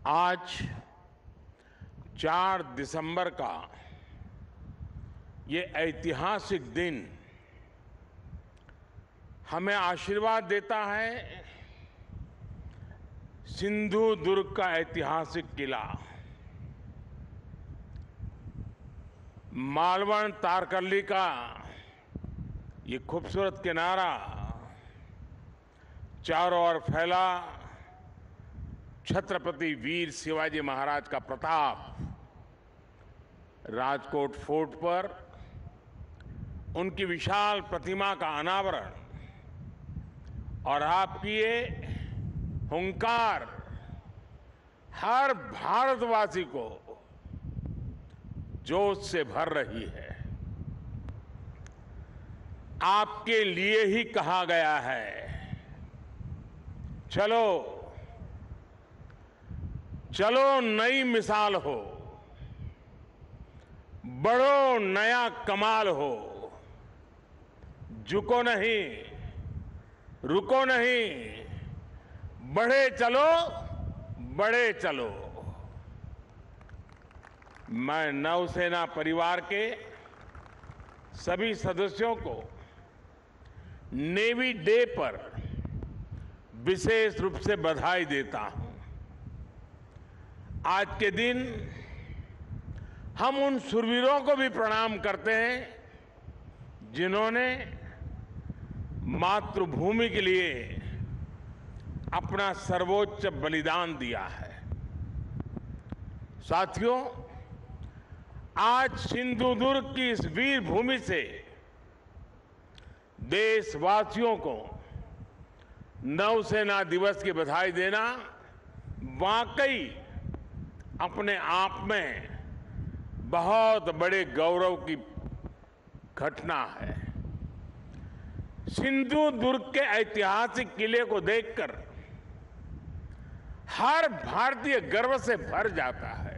आज 4 दिसंबर का ये ऐतिहासिक दिन हमें आशीर्वाद देता है सिंधु दुर्ग का ऐतिहासिक किला, मालवण तारकर्ली का ये खूबसूरत किनारा, चारों ओर फैला छत्रपति वीर शिवाजी महाराज का प्रताप, राजकोट फोर्ट पर उनकी विशाल प्रतिमा का अनावरण और आपकी ये हुंकार हर भारतवासी को जोश से भर रही है। आपके लिए ही कहा गया है, चलो चलो नई मिसाल हो, बढ़ो नया कमाल हो, झुको नहीं, रुको नहीं, बढ़े चलो, बढ़े चलो। मैं नौसेना परिवार के सभी सदस्यों को नेवी डे पर विशेष रूप से बधाई देता हूं। आज के दिन हम उन शूरवीरों को भी प्रणाम करते हैं जिन्होंने मातृभूमि के लिए अपना सर्वोच्च बलिदान दिया है। साथियों, आज सिंधु दुर्ग की इस वीर भूमि से देशवासियों को नौसेना दिवस की बधाई देना वाकई अपने आप में बहुत बड़े गौरव की घटना है। सिंधु दुर्ग के ऐतिहासिक किले को देखकर हर भारतीय गर्व से भर जाता है।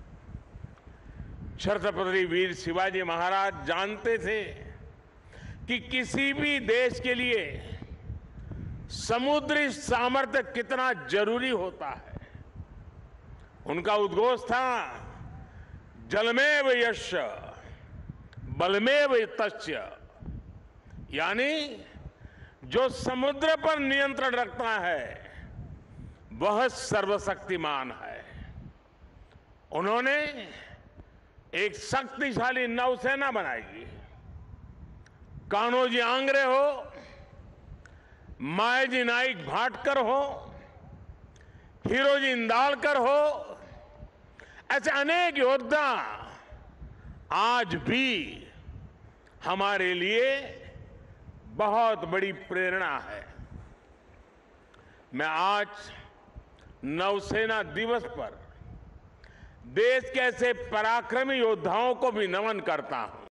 छत्रपति वीर शिवाजी महाराज जानते थे कि किसी भी देश के लिए समुद्री सामर्थ्य कितना जरूरी होता है। उनका उद्घोष था, जलमेव यस्य बलमेव तस्य, यानी जो समुद्र पर नियंत्रण रखता है वह सर्वशक्तिमान है। उन्होंने एक शक्तिशाली नौसेना बनाई। कान्होजी आंग्रे हो, मायाजी नाइक भाटकर हो, हीरोजी इंदालकर हो, ऐसे अनेक योद्धा आज भी हमारे लिए बहुत बड़ी प्रेरणा है। मैं आज नौसेना दिवस पर देश के ऐसे पराक्रमी योद्धाओं को भी नमन करता हूं।